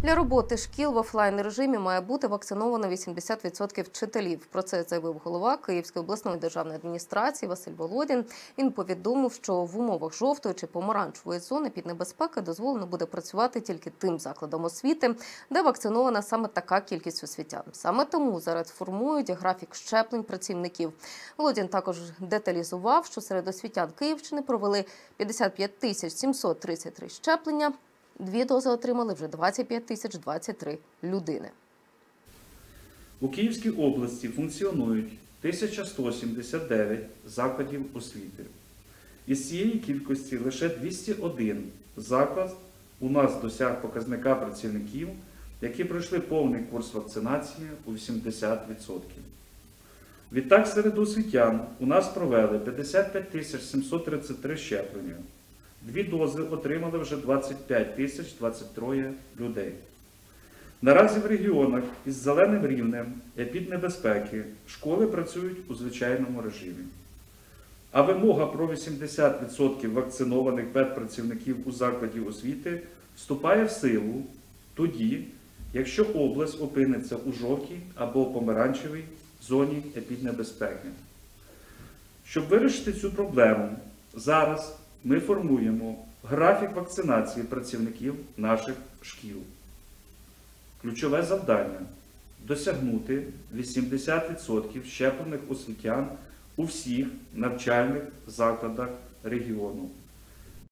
Для роботи шкіл в офлайн-режимі має бути вакциновано 80% вчителів. Про це заявив голова Київської обласної державної адміністрації Василь Володін. Він повідомив, що в умовах жовтої чи помаранчевої зони піднебезпеки дозволено буде працювати тільки тим закладам освіти, де вакцинована саме така кількість освітян. Саме тому зараз формують графік щеплень працівників. Володін також деталізував, що серед освітян Київщини провели 55 733 щеплення. 2 дози отримали вже 25 023 людини. У Київській області функціонують 1179 закладів освіти. Із цієї кількості лише 201 заклад у нас досяг показника працівників, які пройшли повний курс вакцинації у 80%. Відтак, серед освітян у нас провели 55 733 щеплення. 2 дози отримали вже 25 023 людей. Наразі в регіонах із зеленим рівнем епіднебезпеки школи працюють у звичайному режимі. А вимога про 80% вакцинованих педпрацівників у закладі освіти вступає в силу тоді, якщо область опиниться у жовтій або помаранчевій зоні епіднебезпеки. Щоб вирішити цю проблему, зараз ми формуємо графік вакцинації працівників наших шкіл. Ключове завдання – досягнути 80% щеплених освітян у всіх навчальних закладах регіону.